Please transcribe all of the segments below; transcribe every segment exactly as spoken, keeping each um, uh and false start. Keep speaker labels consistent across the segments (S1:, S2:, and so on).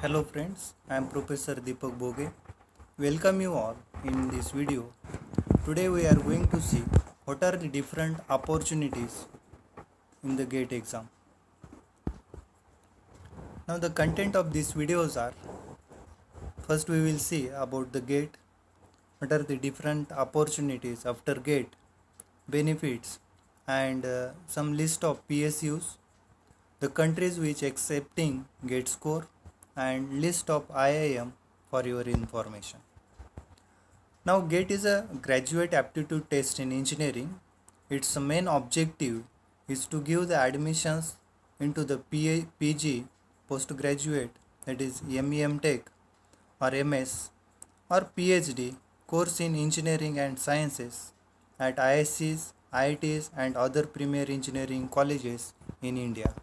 S1: Hello friends, I am Professor Deepak Boge. Welcome you all in this video. Today we are going to see what are the different opportunities in the GATE exam. Now the content of these videos are, first we will see about the GATE, what are the different opportunities after GATE, benefits and uh, some list of P S Us, the countries which accepting GATE score and list of I I M for your information. Now GATE is a graduate aptitude test in engineering. Its main objective is to give the admissions into the P G postgraduate, that is M E M Tech or M S or PhD course in engineering and sciences at I I Cs, I I Ts and other premier engineering colleges in India.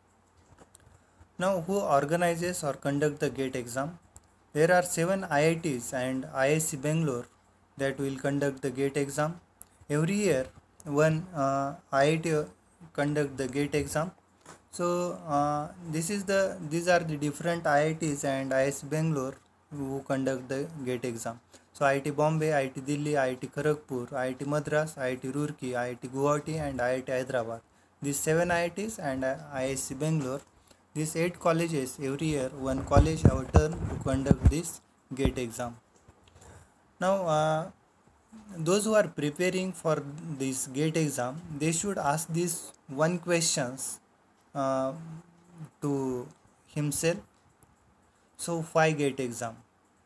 S1: Now, who organizes or conduct the GATE exam? There are seven I I Ts and I I C Bangalore that will conduct the GATE exam. Every year, one uh, I I T conduct the GATE exam. So, uh, this is the these are the different I I Ts and I I C Bangalore who conduct the GATE exam. So, I I T Bombay, I I T Delhi, I I T Kharagpur, I I T Madras, I I T Roorkee, I I T Guwahati and I I T Hyderabad. These seven I I Ts and I I C Bangalore. These eight colleges, every year one college have a turn to conduct this GATE exam. Now, uh, those who are preparing for this GATE exam, they should ask this one questions uh, to himself. So, why GATE exam?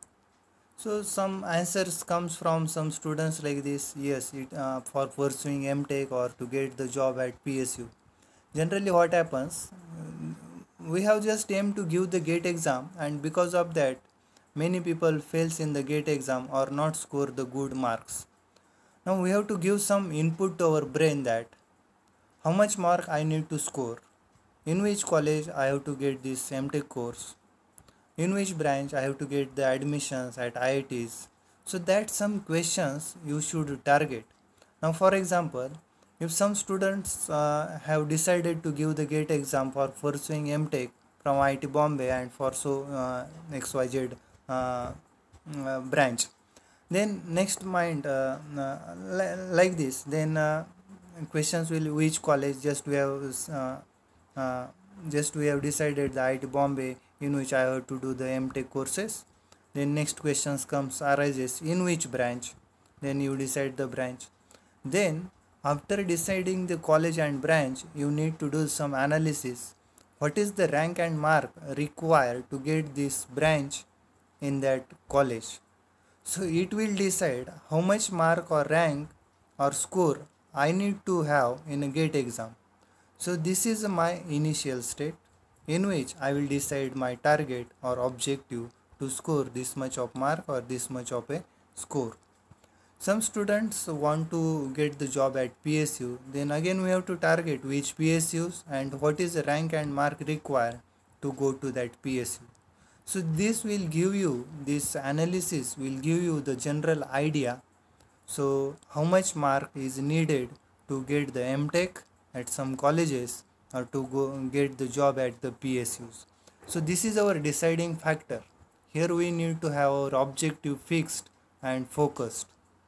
S1: So, some answers comes from some students like this. Yes, it uh, for pursuing M Tech or to get the job at P S U. Generally, what happens? We have just aimed to give the GATE exam, and because of that many people fails in the GATE exam or not score the good marks. Now we have to give some input to our brain that how much mark I need to score, in which college I have to get this M Tech course, in which branch I have to get the admissions at I I Ts. So that's some questions you should target. Now for example, if some students uh, have decided to give the GATE exam for pursuing M Tech from I I T Bombay and for so uh, X Y Z uh, uh, branch, then next mind uh, uh, like this, then uh, questions will which college just we have uh, uh, just we have decided the I I T Bombay in which I have to do the M Tech courses. Then next questions comes arises in which branch, then you decide the branch. Then after deciding the college and branch, you need to do some analysis. What is the rank and mark required to get this branch in that college? So it will decide how much mark or rank or score I need to have in a GATE exam. So this is my initial state in which I will decide my target or objective to score this much of mark or this much of a score. Some students want to get the job at P S U, then again we have to target which P S Us and what is the rank and mark required to go to that P S U. So this will give you, this analysis will give you the general idea. So how much mark is needed to get the M Tech at some colleges or to go get the job at the P S Us. So this is our deciding factor. Here we need to have our objective fixed and focused.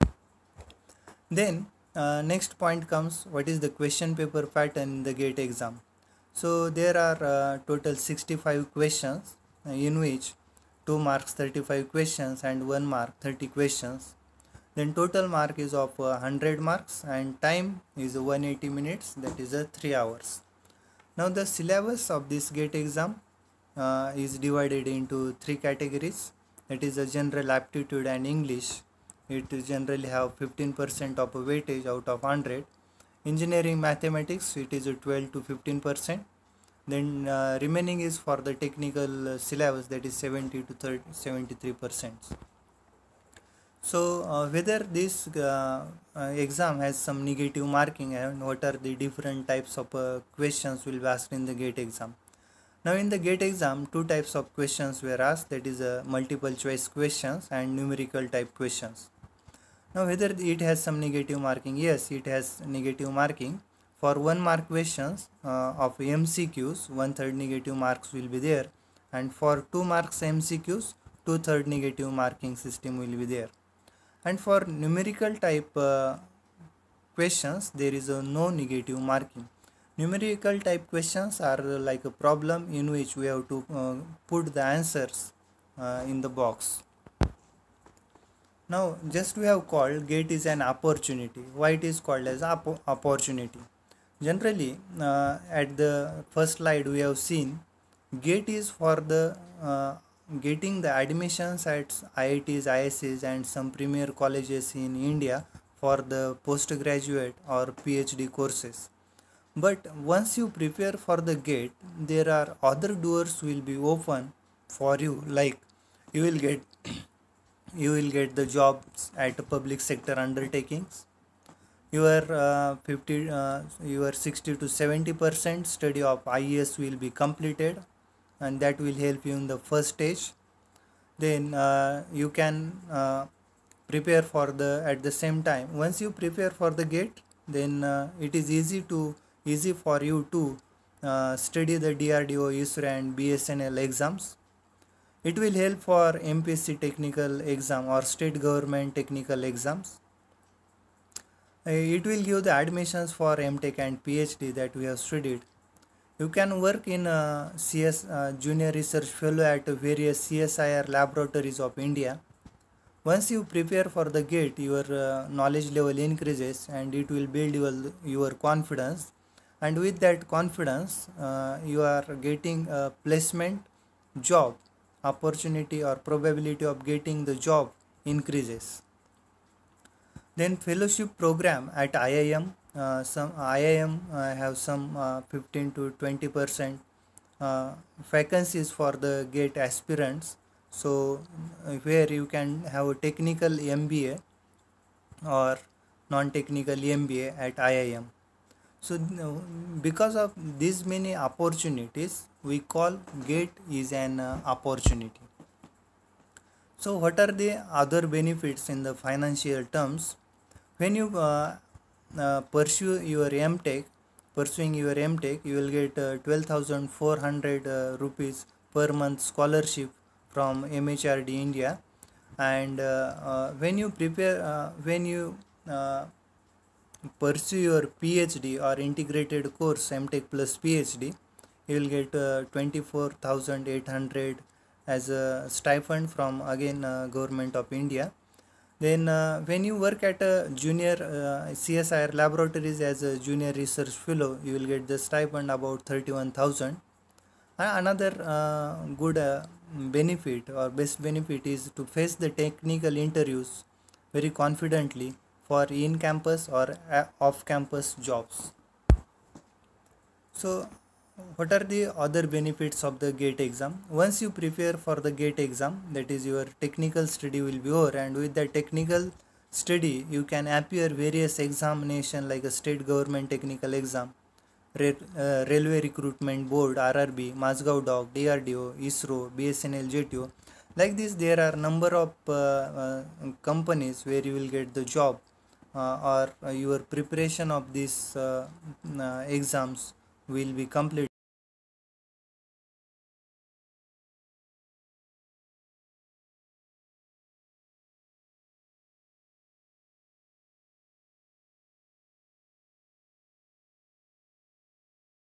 S1: Then uh, next point comes, what is the question paper pattern in the GATE exam. So there are uh, total sixty-five questions uh, in which two marks thirty-five questions and one mark thirty questions. Then total mark is of uh, one hundred marks and time is one hundred eighty minutes, that is uh, three hours. Now the syllabus of this GATE exam uh, is divided into three categories, that is a general aptitude and English. It generally have fifteen percent of a weightage out of one hundred. Engineering mathematics, it is a twelve to fifteen percent. Then uh, remaining is for the technical uh, syllabus, that is seventy to seventy-three percent. So uh, whether this uh, uh, exam has some negative marking and what are the different types of uh, questions will be asked in the GATE exam. Now in the GATE exam, two types of questions were asked, that is uh, multiple choice questions and numerical type questions. Now whether it has some negative marking, yes, it has negative marking. For one mark questions uh, of M C Qs, one third negative marks will be there, and for two marks M C Qs, two third negative marking system will be there. And for numerical type uh, questions, there is a no negative marking. Numerical type questions are like a problem in which we have to uh, put the answers uh, in the box. Now just we have called GATE is an opportunity. Why it is called as op opportunity? Generally uh, at the first slide we have seen GATE is for the uh, getting the admissions at I I Ts, I I Cs and some premier colleges in India for the postgraduate or PhD courses. But once you prepare for the GATE, there are other doors will be open for you, like you will get you will get the jobs at public sector undertakings. Your uh, fifty uh, your sixty to seventy percent study of I A S will be completed, and that will help you in the first stage. Then uh, you can uh, prepare for the at the same time. Once you prepare for the GATE, then uh, it is easy to easy for you to uh, study the D R D O, ISRO and B S N L exams. It will help for M P S C technical exam or state government technical exams. It will give the admissions for M Tech and PhD that we have studied. You can work in uh, C S uh, junior research fellow at various C S I R laboratories of India. Once you prepare for the GATE, your uh, knowledge level increases and it will build your, your confidence. And with that confidence, uh, you are getting a placement job opportunity, or probability of getting the job increases. Then fellowship program at I I M. Uh, some I I M uh, have some uh, fifteen to twenty percent uh, vacancies for the GATE aspirants. So uh, where you can have a technical M B A or non-technical M B A at I I M. So because of these many opportunities, we call GATE is an uh, opportunity. So what are the other benefits in the financial terms? When you uh, uh, pursue your M Tech, pursuing your M Tech, you will get uh, twelve thousand four hundred uh, rupees per month scholarship from M H R D India. And uh, uh, when you prepare, uh, when you uh, pursue your PhD or integrated course M Tech plus PhD, you will get uh, twenty-four thousand eight hundred as a stipend from again uh, government of India. Then uh, when you work at a junior uh, C S I R laboratories as a junior research fellow, you will get the stipend about thirty-one thousand. Another uh, good uh, benefit or best benefit is to face the technical interviews very confidently for in-campus or off-campus jobs. So what are the other benefits of the GATE exam? Once you prepare for the GATE exam, that is your technical study will be over, and with the technical study you can appear various examination like a state government technical exam, Re uh, Railway Recruitment Board, R R B, Mazgaon Dock, D R D O, ISRO, B S N L, J T O. Like this, there are number of uh, uh, companies where you will get the job, uh, or uh, your preparation of these uh, uh, exams will be complete.